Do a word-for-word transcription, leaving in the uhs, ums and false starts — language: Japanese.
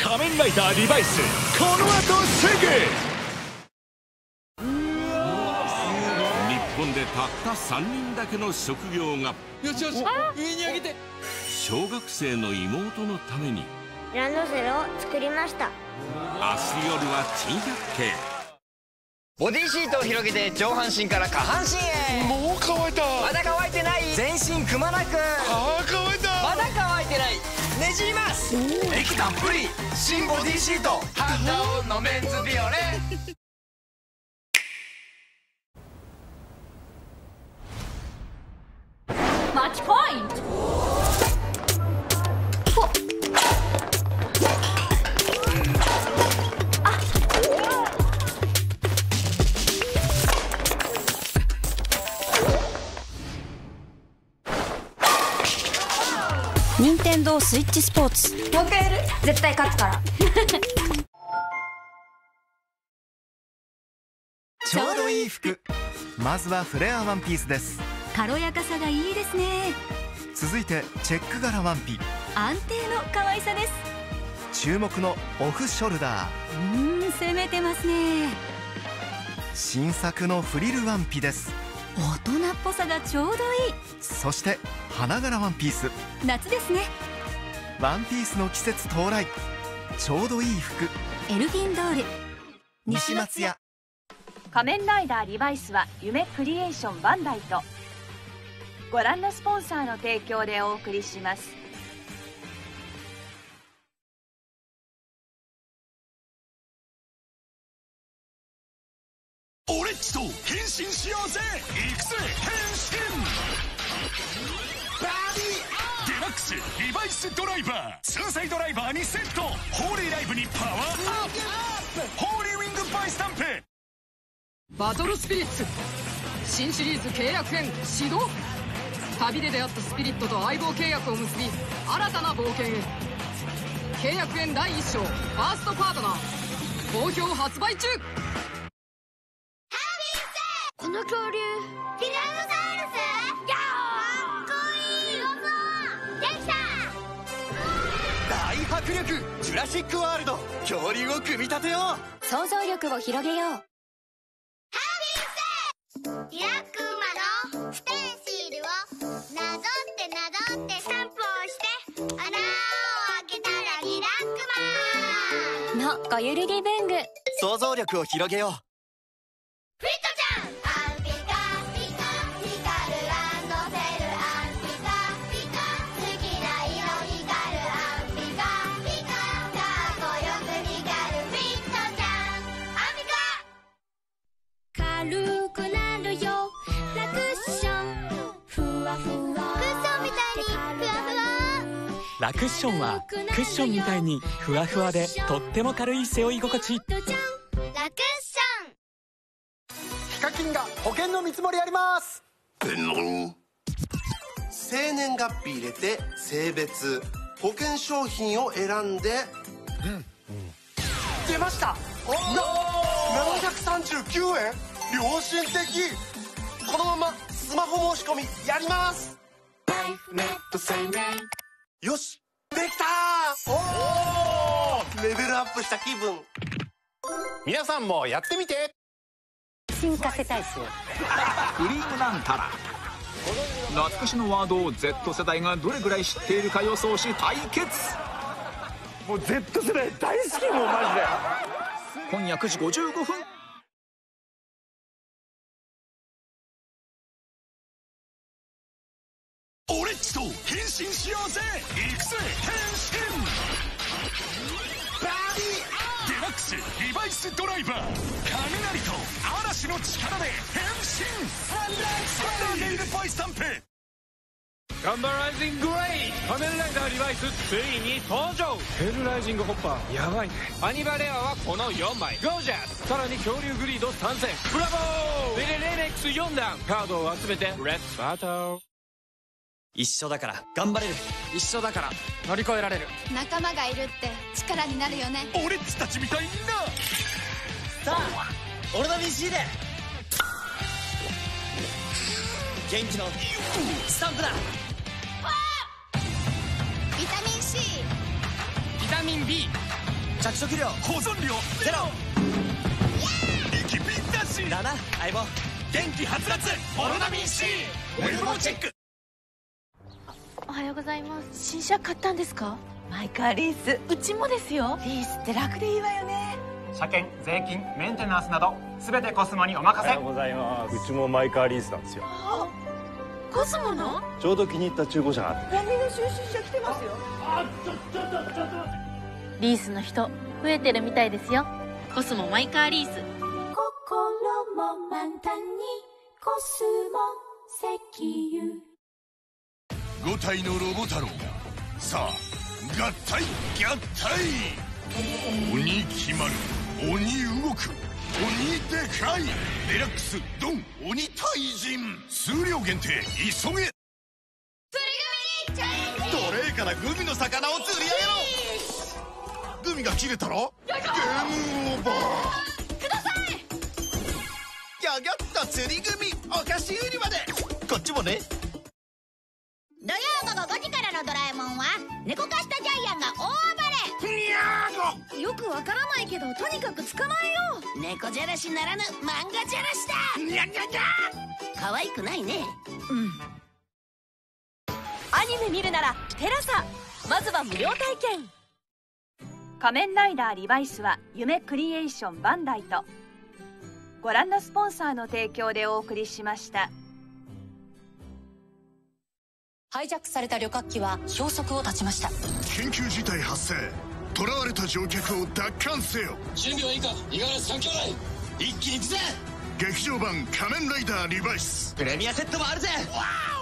仮面ライダーリバイス、この後すぐ。日本でたったさんにんだけの職業が。 よしよし、上に上げて。 小学生の妹のためにランドセルを作りました。 明日夜は珍百景。 ボディシートを広げて上半身から下半身へ。 もう乾いた。 まだ乾いてない。全身くまなく。 あー乾いた。 まだ乾いてない。ねじります。液たっぷり新ボディシート、ハンダオンのメンズビオレ。 マッチポイント。 任天堂スイッチスポーツ。 もう一回やる。絶対勝つから。 ちょうどいい服。まずはフレアワンピースです。 軽やかさがいいですね。 続いてチェック柄ワンピ。 安定の可愛さです。 注目のオフショルダー。 うーん、攻めてますね。 新作のフリルワンピです。 大人っぽさがちょうどいい。 そして花柄ワンピース。 夏ですね。 ワンピースの季節到来。ちょうどいい服。 エルフィンドール。 西松屋。 仮面ライダーリバイスは夢クリエーションバンダイとご覧のスポンサーの提供でお送りします。 俺っちと変身しようぜ。行くぜ変身。バディデラックスリバイスドライバー、ツーサイドライバーにセット。ホーリーライブにパワーアップ。ホーリーウィングバイスタンプ。 バトルスピリッツ新シリーズ契約編始動。旅で出会ったスピリットと相棒契約を結び新たな冒険へ。契約編だいいっ章ファーストパートナー好評発売中。 この恐竜ティラノサウルス。やーかっこいい。できた。 大迫力ジュラシックワールド。恐竜を組み立てよう。 想像力を広げよう。 リラックマのステンシールをなぞってなぞってスタンプをして穴を開けたらリラックマのごゆるり文具。 想像力を広げよう。 フィットちゃん。アンピカピカ光るランドセル。アンピカピカ好きな色光る。アンピカピカかっこよく光る。フィットちゃん。アンピカ軽くなるよラクッション。ふわふわクッションみたいにふわふわ。 ラクッションはクッションみたいにふわふわでとっても軽い背負い心地。 ラクッション。 ヒカキンが保険の見積もりあります。 生年月日入れて性別保険商品を選んで、うんうん、 出ました。ななひゃくさんじゅうきゅうえん。良心的。このままスマホ申し込みやります。よしできた。おおレベルアップした気分。 皆さんもやってみて。 進化せたいっすよ。 クリームなんたら懐かしのワードを Z 世代がどれぐらい知っているか予想し対決。 もう Z 世代大好き。もうマジで。 今夜くじごじゅうごふん。 俺っちと変身しようぜ。行くぜ変身。バディデラックスリバイスドライバー、雷と嵐の力で変身。サンダーネイルボイスタンプ。 ガンバライジングレイ仮面ライダーリバイスついに登場。ヘルライジングホッパーやばいね。アニバレアはこのよんまい。ゴージャス。さらに恐竜グリード参戦。ブラボー。ベレレネックスよんだん。カードを集めてレッツバトル。 一緒だから頑張れる。 一緒だから乗り越えられる。 仲間がいるって力になるよね。 俺っちたちみたいな。 さあ俺の ビーシー で元気のスタンプだ。 ビタミン C、 ビタミン B、 着色料保存量ゼロ息ぴったしだな相棒。 元気はつらつオロナミン C ウェルボーチェック。 おはようございます。新車買ったんですか？ マイカーリース、うちもですよ。リースって楽でいいわよね。 車検、税金、メンテナンスなど全てコスモにお任せ。 おはようございます。うちもマイカーリースなんですよ。 コスモの？ ちょうど気に入った中古車があって。 ゴミの収集車来てますよ。あ、ちょちょっとちょっと待って。 リースの人増えてるみたいですよ。コスモマイカーリース。 心も満タンにコスモ石油。 ご体のロボ太郎、さあ合体合体。鬼決まる、鬼動く、鬼でかい。デラックスドン鬼退陣、数量限定、急げ。 トレーからグミの魚を釣り上げろ。グミが切れたらゲームオーバー。 ください。 ギョギョッと釣りグミお菓子売り場で。こっちもね。 土曜午後ごじからのドラえもんは猫化したジャイアンが大暴れ。 にゃーご。 よくわからないけどとにかく捕まえよう。猫じゃらしならぬ漫画じゃらしだ。にゃにゃにゃ。可愛くないね。うん。 アニメ見るならテラサ。まずは無料体験。仮面ライダーリバイスは夢クリエーションバンダイとご覧のスポンサーの提供でお送りしました。 ハイジャックされた旅客機は消息を絶ちました。 緊急事態発生。囚われた乗客を奪還せよ。 準備はいいか？五十嵐三兄弟一気に行くぜ。 劇場版仮面ライダーリバイスプレミアセットもあるぜ。わー